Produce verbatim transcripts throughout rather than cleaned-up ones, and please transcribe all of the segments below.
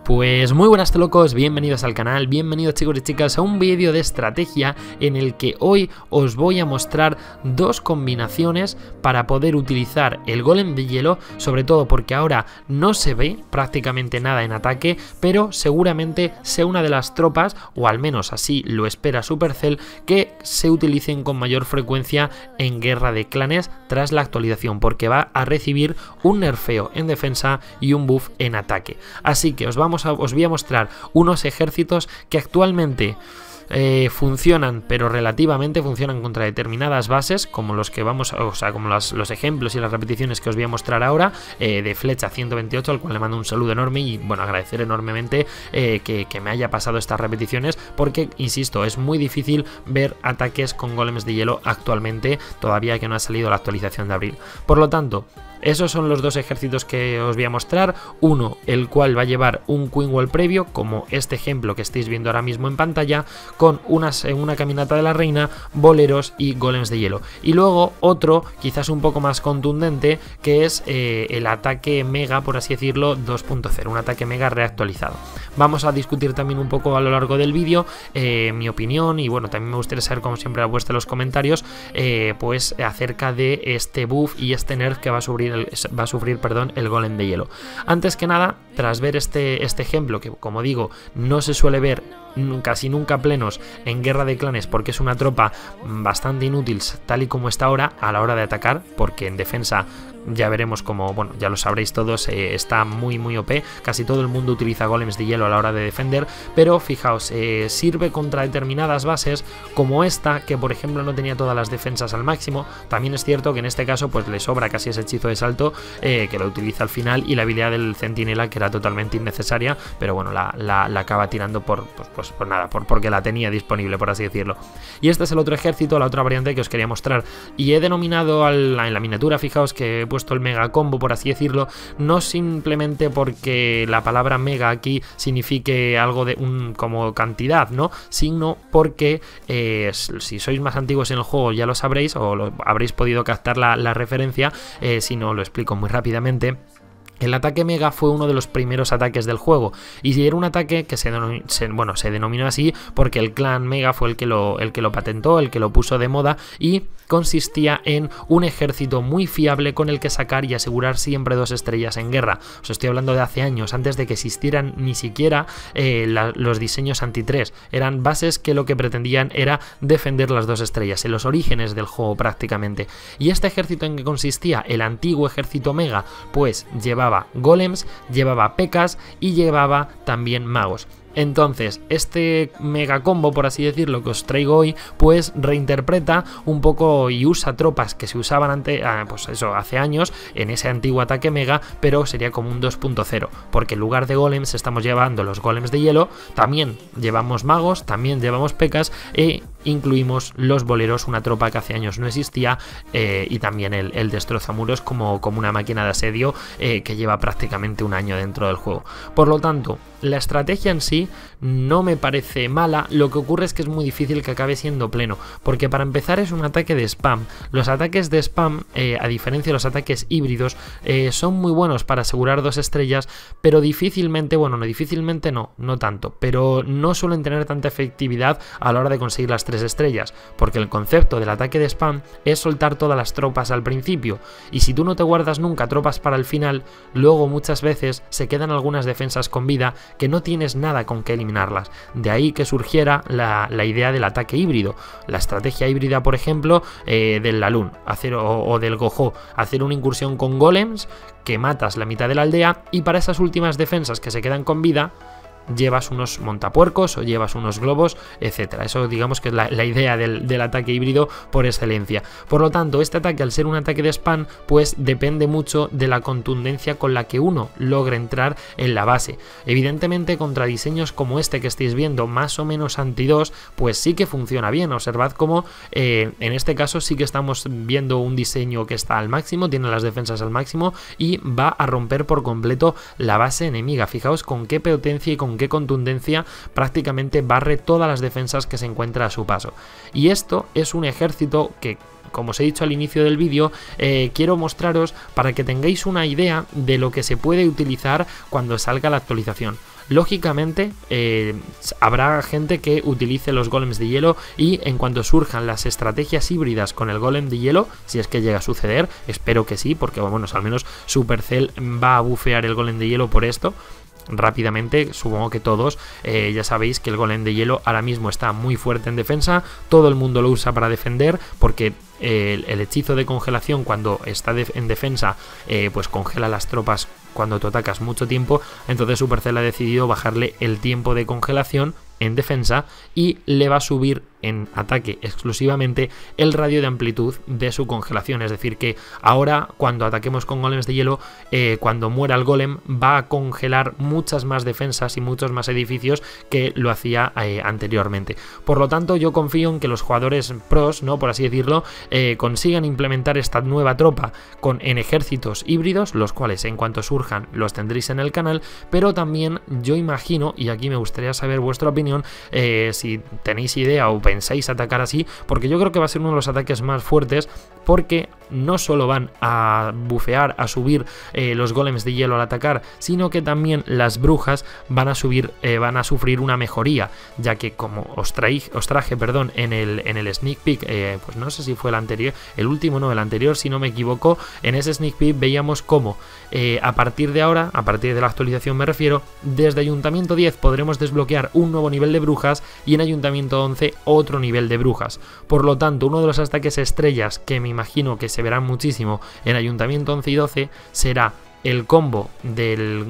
Pues muy buenas locos, bienvenidos al canal, bienvenidos chicos y chicas a un vídeo de estrategia en el que hoy os voy a mostrar dos combinaciones para poder utilizar el golem de hielo, sobre todo porque ahora no se ve prácticamente nada en ataque, pero seguramente sea una de las tropas, o al menos así lo espera Supercell, que se utilicen con mayor frecuencia en Guerra de Clanes tras la actualización, porque va a recibir un nerfeo en defensa y un buff en ataque. Así que os vamos a, os voy a mostrar unos ejércitos que actualmente Eh, funcionan, pero relativamente funcionan contra determinadas bases, como los que vamos, o sea, como las, los ejemplos y las repeticiones que os voy a mostrar ahora, eh, de Flecha ciento veintiocho, al cual le mando un saludo enorme y bueno, agradecer enormemente eh, que, que me haya pasado estas repeticiones, porque insisto, es muy difícil ver ataques con golems de hielo actualmente, todavía que no ha salido la actualización de abril. Por lo tanto, esos son los dos ejércitos que os voy a mostrar. Uno, el cual va a llevar un Queen Wall previo, como este ejemplo que estáis viendo ahora mismo en pantalla, con unas, una caminata de la reina, boleros y golems de hielo. Y luego otro, quizás un poco más contundente, que es eh, el ataque mega, por así decirlo, dos punto cero, un ataque mega reactualizado. Vamos a discutir también un poco a lo largo del vídeo eh, mi opinión, y bueno, también me gustaría saber como siempre la vuestra en los comentarios, eh, pues acerca de este buff y este nerf que va a sufrir El, va a sufrir perdón, el golem de hielo. Antes que nada, tras ver este, este ejemplo, que como digo, no se suele ver casi nunca plenos en Guerra de Clanes, porque es una tropa bastante inútil tal y como está ahora a la hora de atacar, porque en defensa ya veremos como, bueno, ya lo sabréis todos, eh, está muy muy O P, casi todo el mundo utiliza golems de hielo a la hora de defender, pero fijaos, eh, sirve contra determinadas bases como esta, que por ejemplo no tenía todas las defensas al máximo. También es cierto que en este caso pues le sobra casi ese hechizo de salto, eh, que lo utiliza al final, y la habilidad del centinela, que era totalmente innecesaria, pero bueno, la, la, la acaba tirando por, pues, pues, por nada, por, porque la tenía disponible, por así decirlo. Y este es el otro ejército, la otra variante que os quería mostrar, y he denominado al, en la miniatura, fijaos que he puesto el mega combo, por así decirlo, no simplemente porque la palabra mega aquí signifique algo de un como cantidad, ¿no? Sino porque eh, si sois más antiguos en el juego ya lo sabréis, o lo, habréis podido captar la, la referencia, eh, si no lo explico muy rápidamente. El ataque mega fue uno de los primeros ataques del juego, y era un ataque que se, se, bueno, se denominó así porque el clan Mega fue el que, lo, el que lo patentó, el que lo puso de moda, y consistía en un ejército muy fiable con el que sacar y asegurar siempre dos estrellas en guerra. Os estoy hablando de hace años, antes de que existieran ni siquiera eh, la, los diseños anti tres. Eran bases que lo que pretendían era defender las dos estrellas, en los orígenes del juego prácticamente. Y este ejército, ¿en qué consistía? El antiguo ejército Mega, pues llevaba golems, llevaba pecas y llevaba también magos. Entonces, este mega combo, por así decirlo, que os traigo hoy, pues reinterpreta un poco y usa tropas que se usaban ante, ah, pues eso, hace años en ese antiguo ataque mega, pero sería como un dos punto cero, porque en lugar de golems estamos llevando los golems de hielo, también llevamos magos, también llevamos pecas e incluimos los boleros, una tropa que hace años no existía, eh, y también el, el destrozamuros como, como una máquina de asedio eh, que lleva prácticamente un año dentro del juego. Por lo tanto, la estrategia en sí no me parece mala, lo que ocurre es que es muy difícil que acabe siendo pleno, porque para empezar es un ataque de spam. Los ataques de spam, eh, a diferencia de los ataques híbridos, eh, son muy buenos para asegurar dos estrellas, pero difícilmente, bueno, no difícilmente no, no tanto, pero no suelen tener tanta efectividad a la hora de conseguir las tres estrellas, porque el concepto del ataque de spam es soltar todas las tropas al principio, y si tú no te guardas nunca tropas para el final, luego muchas veces se quedan algunas defensas con vida que no tienes nada con que eliminarlas. De ahí que surgiera la, la idea del ataque híbrido, la estrategia híbrida, por ejemplo, eh, del Lalun hacer, o, o del Gojo, hacer una incursión con golems que matas la mitad de la aldea, y para esas últimas defensas que se quedan con vida llevas unos montapuercos o llevas unos globos, etcétera. Eso digamos que es la, la idea del, del ataque híbrido por excelencia. Por lo tanto, este ataque, al ser un ataque de spam, pues depende mucho de la contundencia con la que uno logre entrar en la base. Evidentemente, contra diseños como este que estáis viendo, más o menos anti dos, pues sí que funciona bien. Observad cómo eh, en este caso sí que estamos viendo un diseño que está al máximo, tiene las defensas al máximo y va a romper por completo la base enemiga. Fijaos con qué potencia y con qué contundencia prácticamente barre todas las defensas que se encuentra a su paso. Y esto es un ejército que, como os he dicho al inicio del vídeo, eh, quiero mostraros para que tengáis una idea de lo que se puede utilizar cuando salga la actualización. lógicamente eh, habrá gente que utilice los golems de hielo, y en cuanto surjan las estrategias híbridas con el golem de hielo, si es que llega a suceder, espero que sí, porque bueno, al menos Supercell va a bufear el golem de hielo por esto. Rápidamente, supongo que todos eh, ya sabéis que el golem de hielo ahora mismo está muy fuerte en defensa, todo el mundo lo usa para defender, porque eh, el, el hechizo de congelación cuando está de, en defensa eh, pues congela las tropas cuando tú atacas mucho tiempo. Entonces Supercell ha decidido bajarle el tiempo de congelación en defensa y le va a subir en ataque exclusivamente el radio de amplitud de su congelación, es decir que ahora cuando ataquemos con golems de hielo, eh, cuando muera el golem va a congelar muchas más defensas y muchos más edificios que lo hacía eh, anteriormente. Por lo tanto, yo confío en que los jugadores pros, no por así decirlo, eh, consigan implementar esta nueva tropa con, en ejércitos híbridos, los cuales en cuanto surjan los tendréis en el canal, pero también yo imagino, y aquí me gustaría saber vuestra opinión, eh, si tenéis idea o pensáis atacar así, porque yo creo que va a ser uno de los ataques más fuertes, porque no solo van a bufear, a subir eh, los golems de hielo al atacar, sino que también las brujas van a subir, eh, van a sufrir una mejoría, ya que como os, traí, os traje perdón, en el, en el sneak peek, eh, pues no sé si fue el anterior, el último no, el anterior si no me equivoco, en ese sneak peek veíamos cómo eh, a partir de ahora, a partir de la actualización me refiero, desde Ayuntamiento diez podremos desbloquear un nuevo nivel de brujas y en Ayuntamiento once otro nivel de brujas. Por lo tanto, uno de los ataques estrellas que me imagino que se verán muchísimo en Ayuntamiento once y doce será el combo del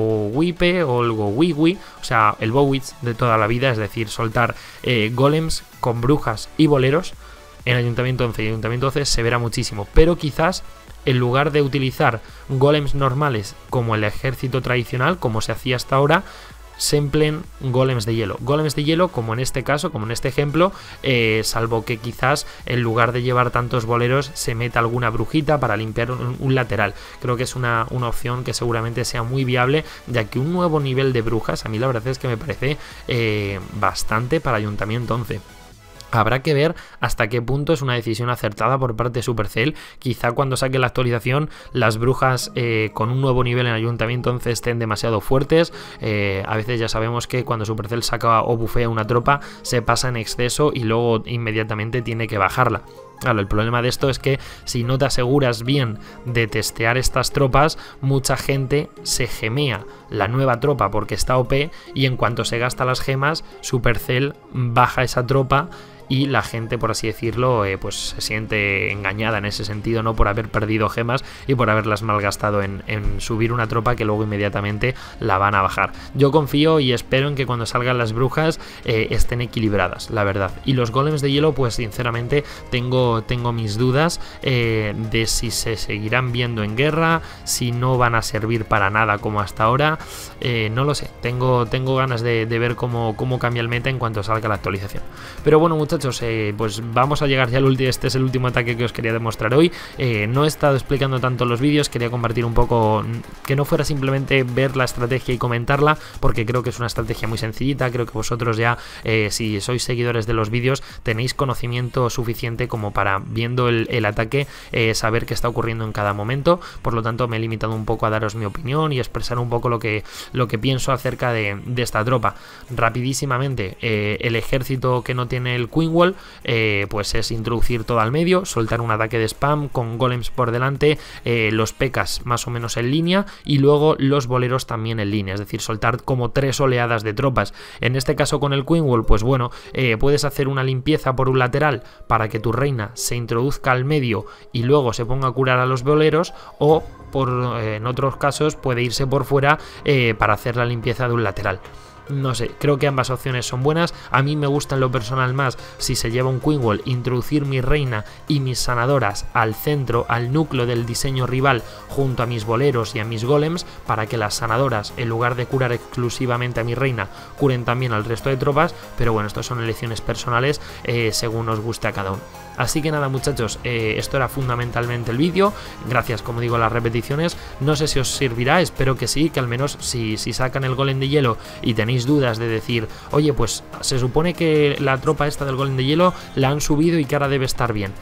Gowipe o el Gowiwi, o sea, el Bowitz de toda la vida, es decir, soltar eh, golems con brujas y boleros. En Ayuntamiento once y Ayuntamiento doce se verá muchísimo, pero quizás en lugar de utilizar golems normales como el ejército tradicional, como se hacía hasta ahora, se empleen golems de hielo. Golems de hielo como en este caso, como en este ejemplo, eh, salvo que quizás en lugar de llevar tantos boleros se meta alguna brujita para limpiar un, un lateral. Creo que es una, una opción que seguramente sea muy viable, ya que un nuevo nivel de brujas a mí la verdad es que me parece eh, bastante para Ayuntamiento once. Habrá que ver hasta qué punto es una decisión acertada por parte de Supercell. Quizá cuando saque la actualización las brujas eh, con un nuevo nivel en Ayuntamiento once estén demasiado fuertes. Eh, a veces ya sabemos que cuando Supercell saca o bufea una tropa se pasa en exceso y luego inmediatamente tiene que bajarla. Claro, el problema de esto es que si no te aseguras bien de testear estas tropas, mucha gente se gemea la nueva tropa porque está O P y en cuanto se gasta las gemas, Supercell baja esa tropa y la gente, por así decirlo, eh, pues se siente engañada en ese sentido, no por haber perdido gemas y por haberlas malgastado en, en subir una tropa que luego inmediatamente la van a bajar. Yo confío y espero en que cuando salgan las brujas eh, estén equilibradas, la verdad. Y los golems de hielo, pues sinceramente tengo, tengo mis dudas eh, de si se seguirán viendo en guerra, si no van a servir para nada como hasta ahora, eh, no lo sé. Tengo, tengo ganas de, de ver cómo, cómo cambia el meta en cuanto salga la actualización. Pero bueno, muchachos, Eh, pues vamos a llegar ya al último. Este es el último ataque que os quería demostrar hoy. Eh, no he estado explicando tanto los vídeos, quería compartir un poco, que no fuera simplemente ver la estrategia y comentarla, porque creo que es una estrategia muy sencillita. Creo que vosotros ya, eh, si sois seguidores de los vídeos, tenéis conocimiento suficiente como para, viendo el, el ataque, eh, saber qué está ocurriendo en cada momento. Por lo tanto, me he limitado un poco a daros mi opinión y expresar un poco lo que, lo que pienso acerca de, de esta tropa. Rapidísimamente, eh, el ejército que no tiene el Queen Wall, eh, pues es introducir todo al medio, soltar un ataque de spam con golems por delante, eh, los P Ks más o menos en línea y luego los boleros también en línea, es decir, soltar como tres oleadas de tropas. En este caso con el Queen Wall, pues bueno, eh, puedes hacer una limpieza por un lateral para que tu reina se introduzca al medio y luego se ponga a curar a los boleros, o por, eh, en otros casos puede irse por fuera eh, para hacer la limpieza de un lateral. No sé, creo que ambas opciones son buenas. A mí me gusta en lo personal más, si se lleva un Queen Wall, introducir mi reina y mis sanadoras al centro, al núcleo del diseño rival, junto a mis boleros y a mis golems, para que las sanadoras, en lugar de curar exclusivamente a mi reina, curen también al resto de tropas. Pero bueno, estas son elecciones personales, eh, según os guste a cada uno. Así que nada, muchachos, eh, esto era fundamentalmente el vídeo. Gracias, como digo, a las repeticiones. No sé si os servirá, espero que sí, que al menos si, si sacan el golem de hielo y tenéis dudas de decir, oye, pues se supone que la tropa esta del golem de hielo la han subido y que ahora debe estar bien.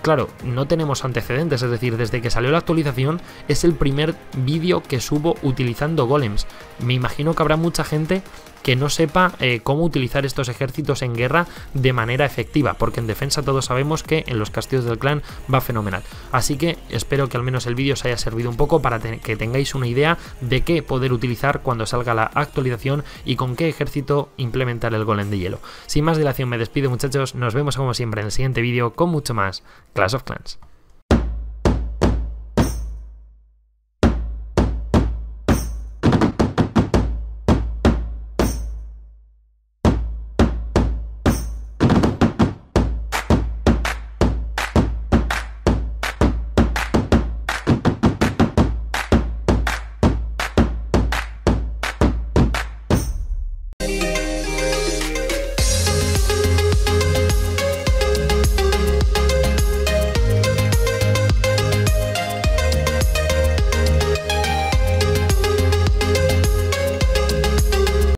claro, no tenemos antecedentes, es decir, desde que salió la actualización es el primer vídeo que subo utilizando golems. Me imagino que habrá mucha gente que no sepa eh, cómo utilizar estos ejércitos en guerra de manera efectiva, porque en defensa todos sabemos que en los castillos del clan va fenomenal. Así que espero que al menos el vídeo os haya servido un poco para te que tengáis una idea de qué poder utilizar cuando salga la actualización y con qué ejército implementar el golem de hielo. Sin más dilación me despido, muchachos, nos vemos como siempre en el siguiente vídeo con mucho más Clash of Clans.